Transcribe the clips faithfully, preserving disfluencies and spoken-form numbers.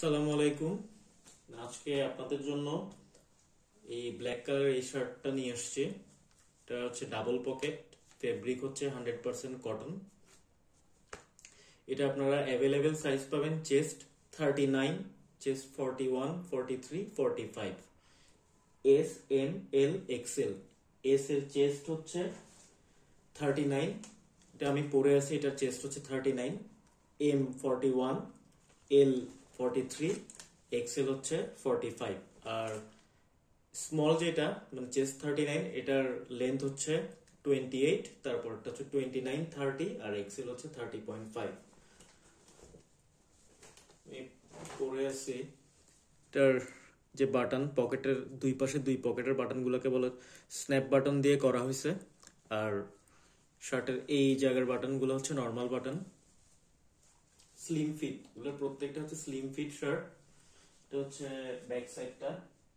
আসসালামু আলাইকুম। আজকে আপনাদের জন্য এই ব্ল্যাক কালার এই শার্টটা নিয়ে আসছি। এটা হচ্ছে ডাবল পকেট, ফেব্রিক হচ্ছে হান্ড্রেড পার্সেন্ট কটন। এটা আপনারা অ্যাভেলেবেল সাইজ পাবেন chest thirty nine, chest forty one, forty three, forty five, S, M, L, XL. S এর চেস্ট হচ্ছে থার্টি নাইন, এটা আমি পরে আছি, এটার চেস্ট হচ্ছে thirty nine, M forty one, L forty three, XL হচ্ছে ফর্টি ফাইভ। আর স্মল যেটা মানে চেস্ট থার্টি নাইন, এটার লেন্থ হচ্ছে টোয়েন্টি এইট, তারপর হচ্ছে টোয়েন্টি নাইন, থার্টি, আর এক্সেল হচ্ছে থার্টি পয়েন্ট ফাইভ। আমি পরে আছি। এটার যে বাটন, পকেটের দুই পাশে দুই পকেটের বাটন গুলোকে বলে স্ন্যাপ বাটন দিয়ে করা হয়েছে। আর শার্টের এই জায়গার বাটন গুলো হচ্ছে নর্মাল বাটন। স্লিম ফিট, এগুলোর প্রত্যেকটা হচ্ছে স্লিম ফিট শার্ট। এটা হচ্ছে ব্যাক সাইডটা।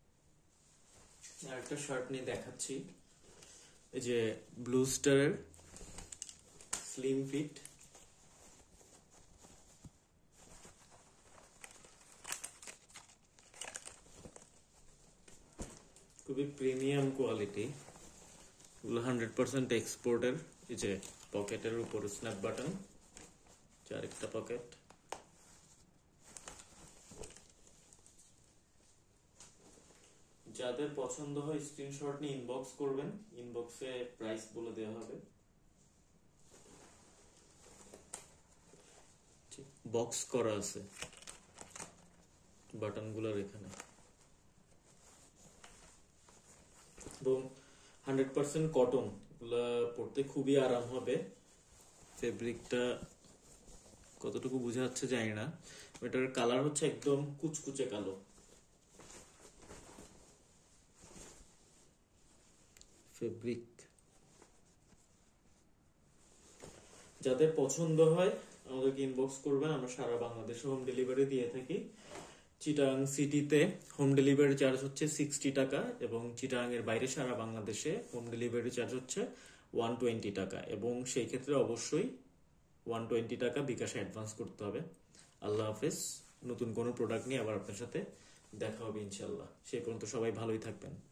আর একটা শার্ট নিয়ে দেখাচ্ছি, এই যে ব্লু স্টারের স্লিম ফিট। খুবই প্রিমিয়াম কোয়ালিটি, এগুলো হান্ড্রেড পার্সেন্ট এক্সপোর্টের। এই যে পকেটের উপর স্ন্যাপ বাটন, চারটা পকেট। যাদের পছন্দ হয় স্ক্রিনশট নিয়ে ইনবক্স করবেন, ইনবক্সে প্রাইস বলে দেওয়া হবে। বক্স করা আছে বাটনগুলোর এখানে, এবং হান্ড্রেড পার্সেন্ট কটন, এগুলা পড়তে খুবই আরাম হবে। ফেব্রিকটা কতটুকু বোঝা যাচ্ছে জানি না, এটার কালার হচ্ছে একদম কুচকুচে কালো। ফেব্রিক যাদের পছন্দ হয় আমাদেরকে ইনবক্স করবেন, আমরা সারা বাংলাদেশে হোম ডেলিভারি দিয়ে থাকি। চিটাং সিটিতে হোম ডেলিভারি চার্জ হচ্ছে সিক্সটি টাকা, এবং চিটাং এর বাইরে সারা বাংলাদেশে হোম ডেলিভারি চার্জ হচ্ছে ওয়ান টোয়েন্টি টাকা, এবং সেই ক্ষেত্রে অবশ্যই ওয়ান টোয়েন্টি টাকা বিকাশে অ্যাডভান্স করতে হবে। আল্লাহ হাফেজ। নতুন কোনো প্রোডাক্ট নিয়ে আবার আপনার সাথে দেখা হবে ইনশাল্লাহ। সেই পর্যন্ত সবাই ভালোই থাকবেন।